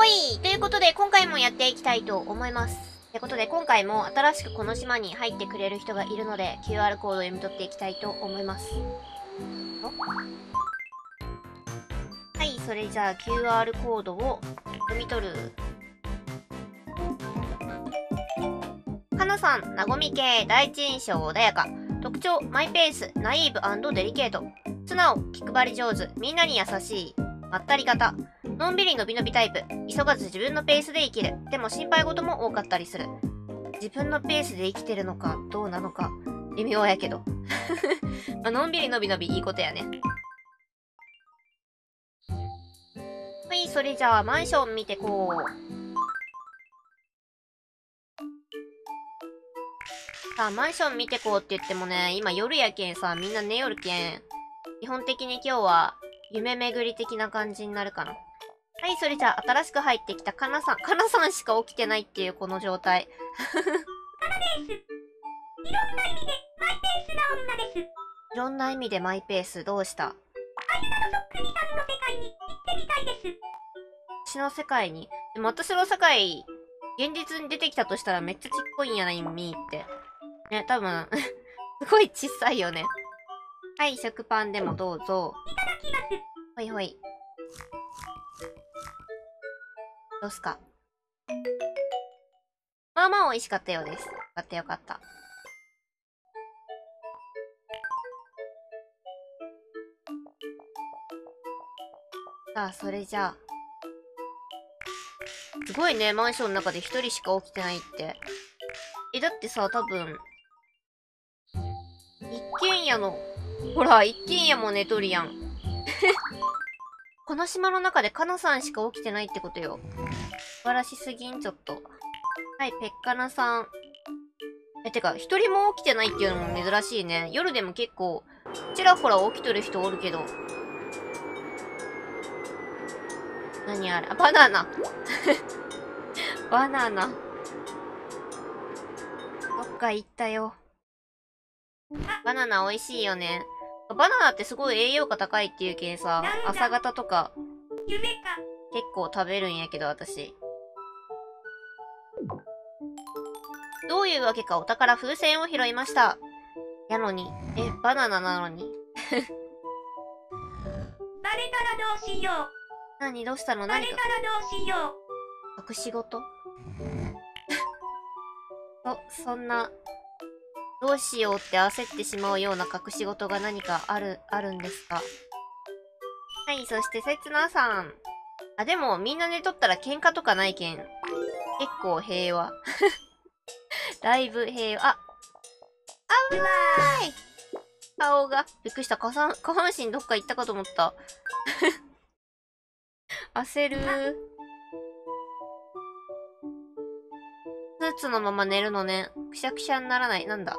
ほいということで、今回もやっていきたいと思います。ということで、今回も新しくこの島に入ってくれる人がいるので、QR コードを読み取っていきたいと思います。はい、それじゃあ QR コードを読み取る。かなさん、なごみ系、第一印象穏やか。特徴、マイペース、ナイーブ&デリケート。素直、気配り上手、みんなに優しい。まったり型。のんびりのびのびタイプ。急がず自分のペースで生きる。でも心配事も多かったりする。自分のペースで生きてるのか、どうなのか。微妙やけど。まあのんびりのびのびいいことやね。はい、それじゃあマンション見てこう。さあ、マンション見てこうって言ってもね、今夜やけんさ、みんな寝よるけん。基本的に今日は、夢巡り的な感じになるかな。はい、それじゃあ、新しく入ってきたかなさん。かなさんしか起きてないっていうこの状態。いろんな意味でマイペース。どうした？私の世界に。でも私の世界、現実に出てきたとしたらめっちゃちっこいんやな、意味って。ね、多分、すごい小さいよね。はい、食パンでもどうぞ。いただきます。ほいほい。どうすか？まあまあ美味しかったようです。よかったよかった。さあ、それじゃあ。すごいね、マンションの中で一人しか起きてないって。だってさ、多分、一軒家の、ほら、一軒家も寝とるやん。この島の中でカナさんしか起きてないってことよ。素晴らしすぎん、ちょっと。はい、ペッカナさん。てか、一人も起きてないっていうのも珍しいね。夜でも結構、ちらほら起きとる人おるけど。何あれ？あ、バナナ。バナナ。どっか行ったよ。バナナ美味しいよね。バナナってすごい栄養価高いっていうけんさ、朝方とか、結構食べるんやけど、私。どういうわけかお宝風船を拾いました。やのに。バナナなのに。 バレたらどうしよう。 何どうしたの？何か。 バレたらどうしよ隠し事そんな、どうしようって焦ってしまうような隠し事が何かあるんですか？はい、そしてせつなさん。あ、でもみんな寝とったら喧嘩とかないけん。結構平和。だいぶ平和。あぶない。顔が。びっくりした。下半身どっか行ったかと思った。焦る。スーツのまま寝るのね。くしゃくしゃにならない。なんだ。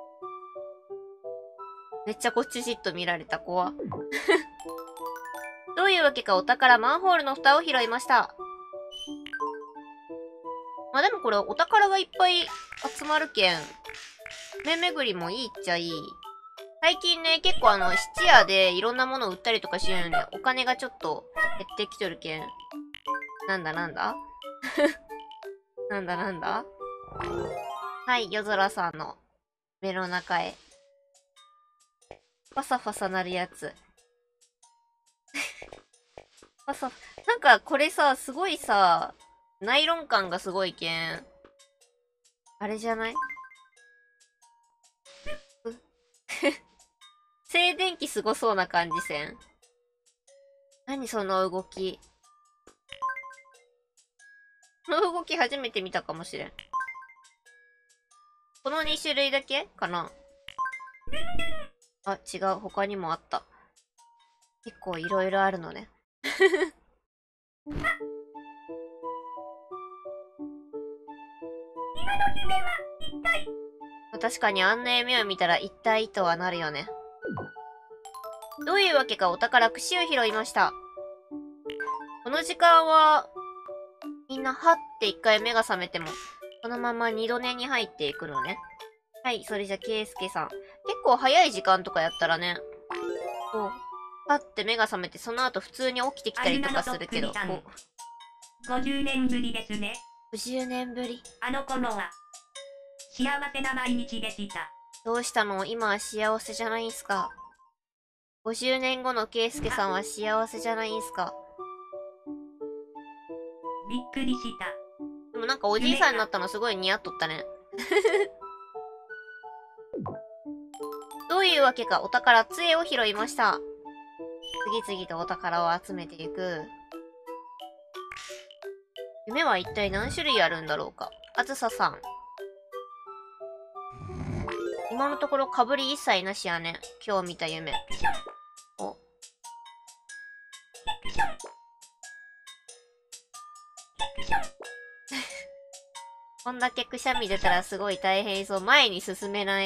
めっちゃこっちじっと見られた、怖。どういうわけかお宝マンホールの蓋を拾いました。まあでもこれお宝がいっぱい集まるけん。目巡りもいいっちゃいい。最近ね、結構質屋でいろんなものを売ったりとかしようよね。お金がちょっと減ってきとるけん。なんだなんだなんだなんだはい、夜空さんの目の中へ。ファサファサなるやつ。ファサ、なんかこれさ、すごいさ、ナイロン感がすごいけん。あれじゃない？静電気すごそうな感じせん？何その動き。この動き初めて見たかもしれん。この2種類だけかな？あ、違う。他にもあった。結構いろいろあるのね。 今の夢は一体。 確かにあんな夢を見たら一体とはなるよね。どういうわけかお宝串を拾いました。この時間は、みんなはって一回目が覚めても、そのまま二度寝に入っていくのね。はい、それじゃ、ケイスケさん。結構早い時間とかやったらね、こう、パって目が覚めて、その後普通に起きてきたりとかするけど、こう、 50年ぶりですね。 50年ぶり。 あの頃は幸せな毎日でした。 どうしたの？今は幸せじゃないんすか？ 50 年後のケイスケさんは幸せじゃないんすか？ びっくりした。 でもなんかおじいさんになったのすごい似合っとったね。どういうわけかお宝杖を拾いました。次々とお宝を集めていく。夢は一体何種類あるんだろうか。あずささん。今のところ被り一切なしやね。今日見た夢。お。こんだけくしゃみ出たらすごい大変そう。前に進めない。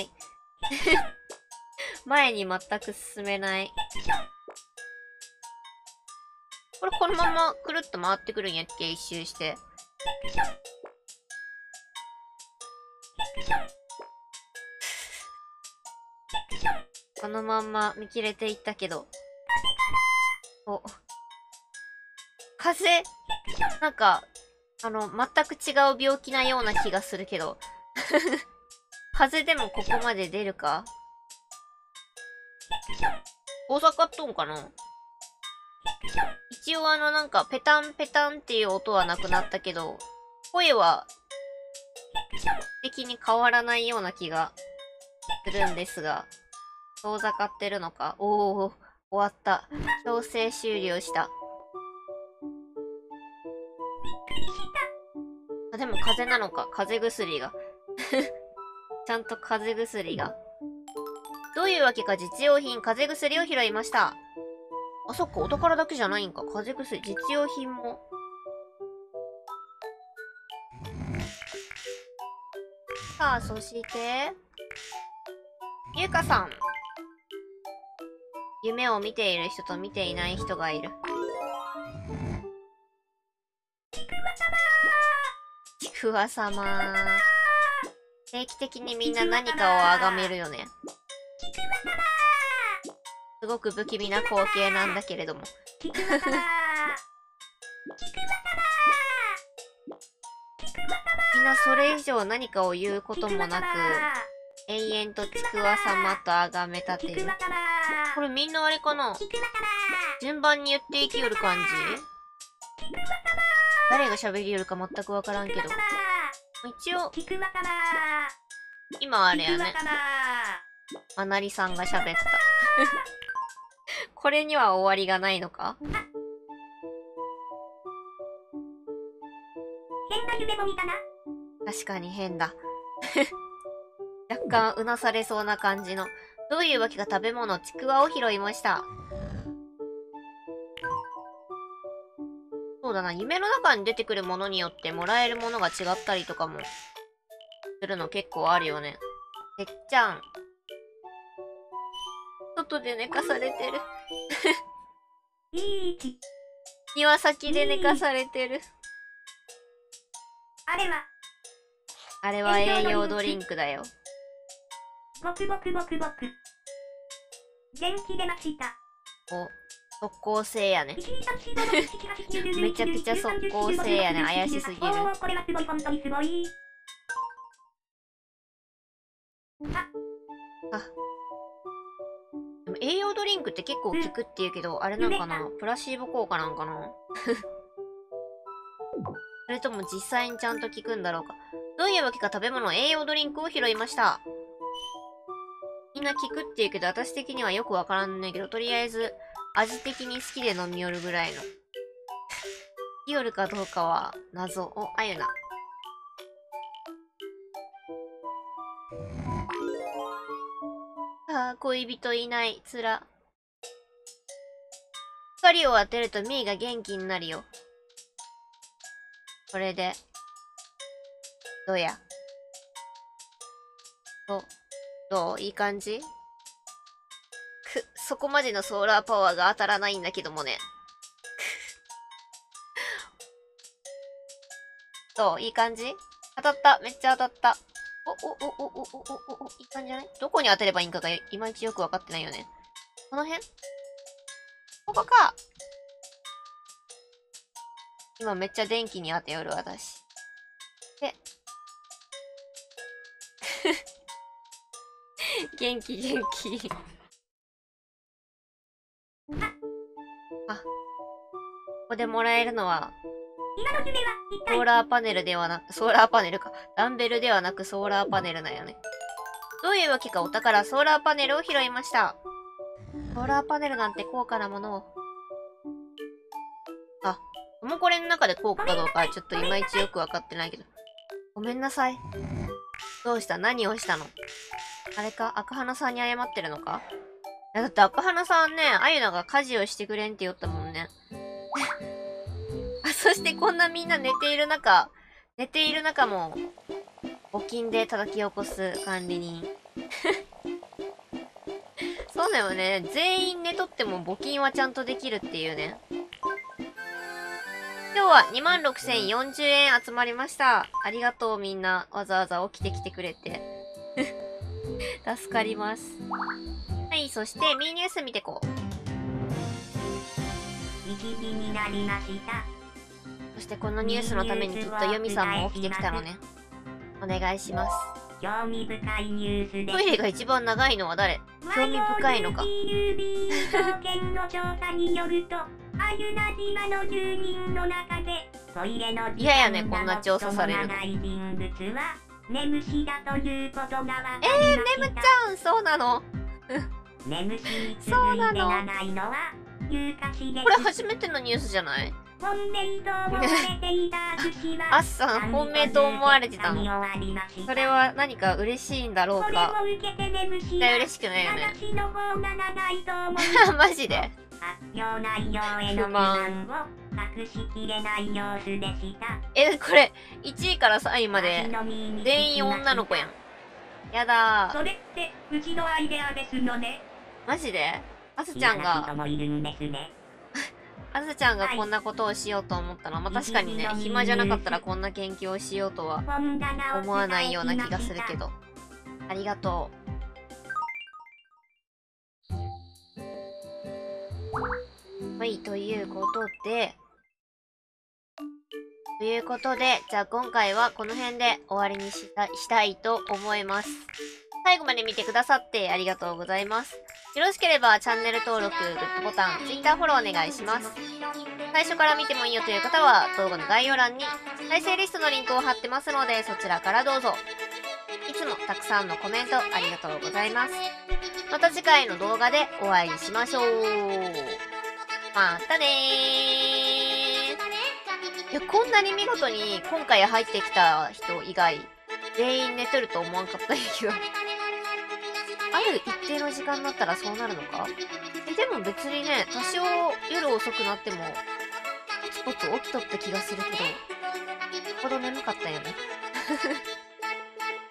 前に全く進めない。これこのままくるっと回ってくるんやっけ？一周して。このまんま見切れていったけど。お。風なんか、全く違う病気なような気がするけど。風でもここまで出るか？大阪っとんかな？一応なんか、ペタンペタンっていう音はなくなったけど、声は、的に変わらないような気がするんですが、遠ざかってるのか？おー、終わった。強制終了した。あ、でも風邪なのか。風邪薬が。ちゃんと風邪薬が。どういうわけか実用品、風邪薬を拾いました。あ、そっか、お宝だけじゃないんか。風邪薬、実用品も。さあ、そして、ゆうかさん。夢を見ている人と見ていない人がいる。ちくわさま。定期的にみんな何かを崇めるよね。すごく不気味な光景なんだけれども。みんなそれ以上何かを言うこともなく、延々とちくわ様と崇め立てる。これみんなあれかな？順番に言っていきよる感じ？誰が喋りよるか全くわからんけど。一応、今あれやね。まなりさんが喋った。これには終わりがないのか？ 変な夢も見たな。 確かに変だ。若干うなされそうな感じの。どういうわけか食べ物、ちくわを拾いました。そうだな、夢の中に出てくるものによってもらえるものが違ったりとかもするの結構あるよね。てっちゃん。外で寝かされてる。庭先で寝かされてる。あれは栄養ドリンクだよ。 ごくごくごくごく。元気出ました。 お、即効性やね。めちゃくちゃ即効性やね。怪しすぎる。 これはすごい、本当にすごい。 あ。でも栄養ドリンクって結構効くって言うけど、あれなんかな？プラシーボ効果なんかな？それとも実際にちゃんと効くんだろうか。どういうわけか食べ物、栄養ドリンクを拾いました。みんな効くって言うけど、私的にはよくわからんねんけど、とりあえず、味的に好きで飲み寄るぐらいの。効よるかどうかは謎。お、あゆな。ああ、恋人いない。つら。光を当てるとミーが元気になるよ。これで。どうや。どういい感じ？そこまでのソーラーパワーが当たらないんだけどもね。どういい感じ？当たった。めっちゃ当たった。いい感じじゃない？どこに当てればいいんかがいまいちよくわかってないよね。この辺？ここか。 今めっちゃ電気に当てよる私。で、元気元気。あ、ここでもらえるのは、 今の夢は一体ソーラーパネルではなく、ソーラーパネルか。ダンベルではなくソーラーパネルなんよね。どういうわけかお宝ソーラーパネルを拾いました。ソーラーパネルなんて高価なものを。あ、ともこれの中で高価かどうかはちょっといまいちよくわかってないけど。ごめんなさい。どうした？何をしたの？あれか？赤花さんに謝ってるのか？いや、だって赤花さんね、あゆなが家事をしてくれんって言ったもんね。あ、そしてこんなみんな寝ている中も、募金で叩き起こす管理人。そうだよね。全員寝とっても募金はちゃんとできるっていうね。今日は26,040円集まりました。ありがとうみんな。わざわざ起きてきてくれて。助かります。はい、そしてミーニュース見てこう。 1時になりました。 そしてこのニュースのためにきっとユミさんも起きてきたのね。お願いします。 興味深いニュースです。 トイレが一番長いのは誰？興味深いのか。 郵便総研の調査によると、あゆな島の住人の中でトイレの時嫌やね、 間こんな調査されるの。 が最も長い人物は眠しだということが分かりました。 眠っちゃうん、そうなの。 眠しに続いて長いのは有価しげこれ初めてのニュースじゃない？ 本命と思われていた寿司はあっさん、本命と思われてたの。それは何か嬉しいんだろうこれか。 も受けて眠し絶対嬉しくないよね。 話の方が長いと思う。 マジで？ 発表内容への不満を隠しきれない様子でした。 これ、1位から3位まで、全員女の子やん。やだー。 それってうちのアイデアですのね。 マジで？あすちゃんが、 人もいるんですね。 あすちゃんがこんなことをしようと思ったのは、まあ、確かにね、暇じゃなかったらこんな研究をしようとは思わないような気がするけど。ありがとう。はい、ということで、じゃあ今回はこの辺で終わりにしたいと思います。最後まで見てくださってありがとうございます。よろしければチャンネル登録、グッドボタン、Twitter フォローお願いします。最初から見てもいいよという方は動画の概要欄に再生リストのリンクを貼ってますのでそちらからどうぞ。いつもたくさんのコメントありがとうございます。また次回の動画でお会いしましょう。またねー。いや、こんなに見事に今回入ってきた人以外全員寝とると思わんかったんやけど。ある一定の時間になったらそうなるのか？でも別にね、多少夜遅くなっても、ポツポツ起きとった気がするけど、ほど眠かったよね。